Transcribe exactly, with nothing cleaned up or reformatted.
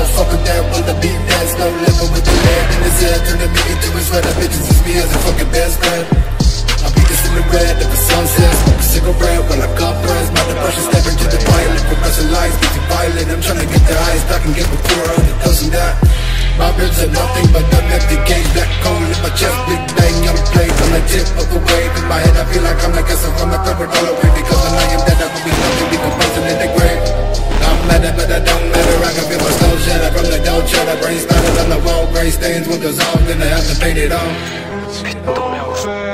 fuck with that, wanna beat that. Slow living with the lead in his head, turn the beat into his red. That bitches is me as a fucking best friend. I beat this in the red, if the sun sets, smoke a cigarette while I cut press. My depression stepping to the pilot, progressive lies, getting violent. I'm trying to get the highest I can get before I doesn't that. My ribs are nothing but an empty cage. Black coal in my chest, big bang on the plate. On the tip of the wave, in my head I feel like I'm like a from my favorite all away. Because when I am dead I will be nothing, decomposing in the grave. I'm mad but I don't matter, I can feel my skull shatter from the dough cheddar. Brain splattered on the wall, gray stains, windows off, then I have to paint it on.